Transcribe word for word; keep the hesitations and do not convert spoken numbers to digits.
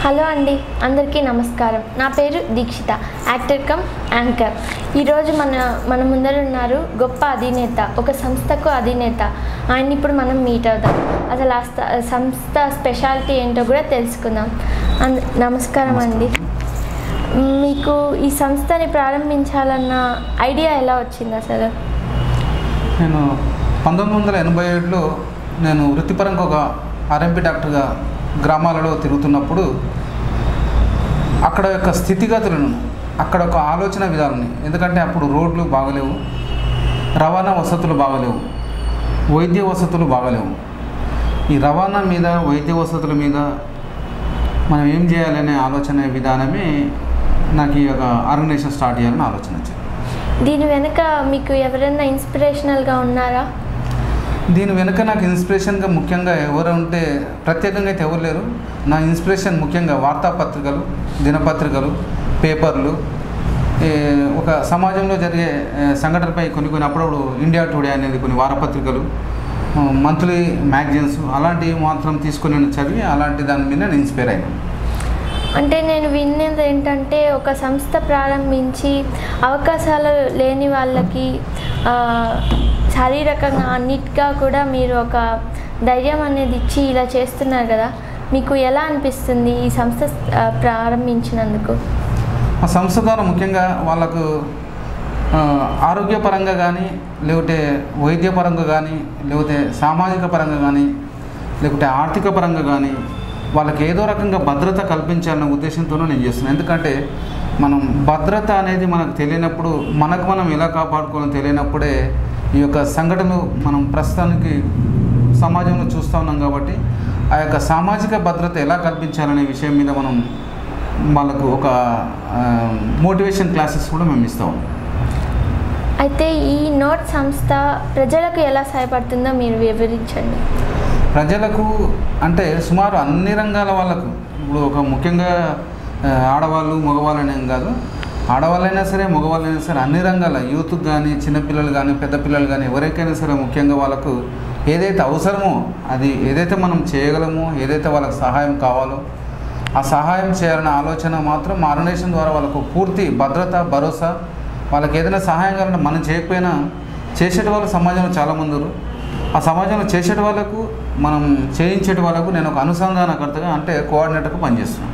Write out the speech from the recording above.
Hello అండి, అందరికీ నమస్కారం. నా పేరు దీక్షిత, యాక్టర్ కమ్ యాంకర్. ఈరోజు మన మన ముందర ఉన్నారు గొప్ప అధినేత, ఒక సంస్థకు అధినేత. ఆయన ఇప్పుడు మనం మీట్ అవుదాం. అసలు ఆ సంస్థ స్పెషాలిటీ ఏంటో కూడా తెలుసుకుందాం. నమస్కారం అండి. మీకు ఈ సంస్థని ప్రారంభించాలన్న ఐడియా ఎలా వచ్చింది అసలు? నేను పంతొమ్మిది వందల ఎనభై ఏడులో నేను వృత్తిపరంగా ఒక ఆర్ఎంపీ డాక్టర్గా గ్రామాలలో తిరుగుతున్నప్పుడు అక్కడ యొక్క స్థితిగతులను, అక్కడ ఒక ఆలోచన విధానాన్ని, ఎందుకంటే అప్పుడు రోడ్లు బాగలేవు, రవాణా వసతులు బాగలేవు, వైద్య వసతులు బాగలేవు. ఈ రవాణా మీద, వైద్య వసతుల మీద మనం ఏం చేయాలనే ఆలోచన విధానమే నాకు ఈ యొక్క ఆర్గనైజేషన్ స్టార్ట్ చేయాలని ఆలోచన వచ్చింది. దీని వెనుక మీకు ఎవరైనా ఇన్స్పిరేషనల్గా ఉన్నారా? దీని వెనుక నాకు ఇన్స్పిరేషన్గా ముఖ్యంగా ఎవరు ఉంటే ప్రత్యేకంగా అయితే ఎవరు లేరు. నా ఇన్స్పిరేషన్ ముఖ్యంగా వార్తాపత్రికలు, దినపత్రికలు, పేపర్లు, ఒక సమాజంలో జరిగే సంఘటనపై కొన్ని కొన్ని అప్పుడప్పుడు ఇండియా టుడే అనేది కొన్ని వారపత్రికలు, మంత్లీ మ్యాగజైన్స్ అలాంటివి మాత్రం తీసుకొని నేను చదివి అలాంటి దాని మీద నేను ఇన్స్పైర్ అయినాను. అంటే నేను విన్నది ఏంటంటే, ఒక సంస్థ ప్రారంభించి అవకాశాలు లేని వాళ్ళకి శారీరకంగా అన్నిటిగా కూడా మీరు ఒక ధైర్యం అనేది ఇచ్చి ఇలా చేస్తున్నారు కదా, మీకు ఎలా అనిపిస్తుంది ఈ సంస్థ ప్రారంభించినందుకు? ఆ సంస్థ ద్వారా ముఖ్యంగా వాళ్ళకు ఆరోగ్యపరంగా కానీ, లేకపోతే వైద్యపరంగా కానీ, లేకపోతే సామాజిక పరంగా కానీ, లేకపోతే ఆర్థిక పరంగా కానీ వాళ్ళకి ఏదో రకంగా భద్రత కల్పించాలనే ఉద్దేశంతోనే నేను చేస్తున్నాను. ఎందుకంటే మనం భద్రత అనేది మనకు తెలియనప్పుడు, మనకు మనం ఎలా కాపాడుకోవాలో తెలియనప్పుడే ఈ యొక్క సంఘటనలు మనం ప్రస్తుతానికి సమాజంలో చూస్తూ ఉన్నాం. కాబట్టి ఆ యొక్క సామాజిక భద్రత ఎలా కల్పించాలనే విషయం మీద మనం వాళ్ళకు ఒక మోటివేషన్ క్లాసెస్ కూడా మేము ఇస్తాం. అయితే ఈ నోట్ సంస్థ ప్రజలకు ఎలా సహాయపడుతుందో మీరు వివరించండి. ప్రజలకు అంటే సుమారు అన్ని రంగాల వాళ్ళకు, ఇప్పుడు ఒక ముఖ్యంగా ఆడవాళ్ళు మగవాళ్ళనేం కాదు, ఆడవాళ్ళైనా సరే మగవాళ్ళైనా సరే అన్ని రంగాల యూత్కి కానీ, చిన్నపిల్లలు కానీ, పెద్ద పిల్లలు కానీ, ఎవరికైనా సరే ముఖ్యంగా వాళ్ళకు ఏదైతే అవసరమో, అది ఏదైతే మనం చేయగలమో, ఏదైతే వాళ్ళకి సహాయం కావాలో ఆ సహాయం చేయాలనే ఆలోచన మాత్రం మా ఆర్గనైజేషన్ ద్వారా వాళ్ళకు పూర్తి భద్రత, భరోసా. వాళ్ళకి ఏదైనా సహాయం కావాలంటే మనం చేయకపోయినా చేసేటి వాళ్ళు సమాజంలో చాలామంది ఉన్నారు. ఆ సమాజంలో చేసేటి వాళ్ళకు, మనం చేయించేటి వాళ్ళకు నేను ఒక అనుసంధానకర్తగా అంటే కోఆర్డినేటర్గా పనిచేస్తున్నాను.